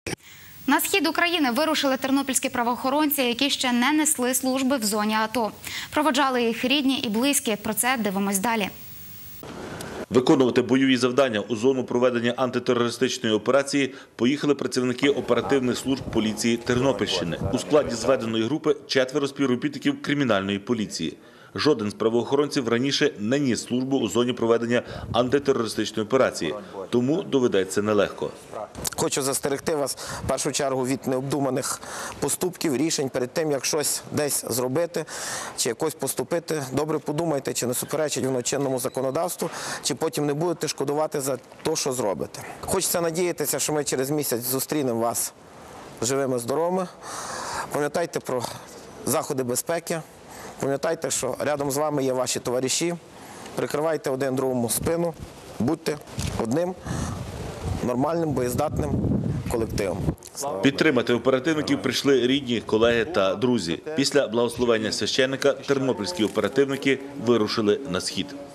На схід України вирушили тернопільські правоохоронці, які ще не несли служби в зоні АТО. Проводжали їх рідні і близькі. Про це дивимось далі. Виконувати бойові завдання у зону проведення антитерористичної операції поїхали працівники оперативних служб поліції Тернопільщини. У складі зведеної групи 4 співробітників кримінальної поліції. Жоден з правоохоронців раніше не ніс службу у зоні проведення антитерористичної операції, тому доведеться нелегко. Хочу застерегти вас в першу чергу від необдуманих поступків, рішень перед тим, як щось десь зробити чи якось поступити. Добре подумайте, чи не суперечить воно чинному законодавству, чи потім не будете шкодувати за те, що зробите. Хочеться надіятися, що ми через місяць зустрінемо вас живими, здоровими. Пам'ятайте про заходи безпеки. Пам'ятайте, що рядом з вами є ваші товариші, прикривайте один другому спину, будьте одним нормальним, боєздатним колективом. Підтримати оперативників прийшли рідні, колеги та друзі. Після благословення священника тернопільські оперативники вирушили на схід.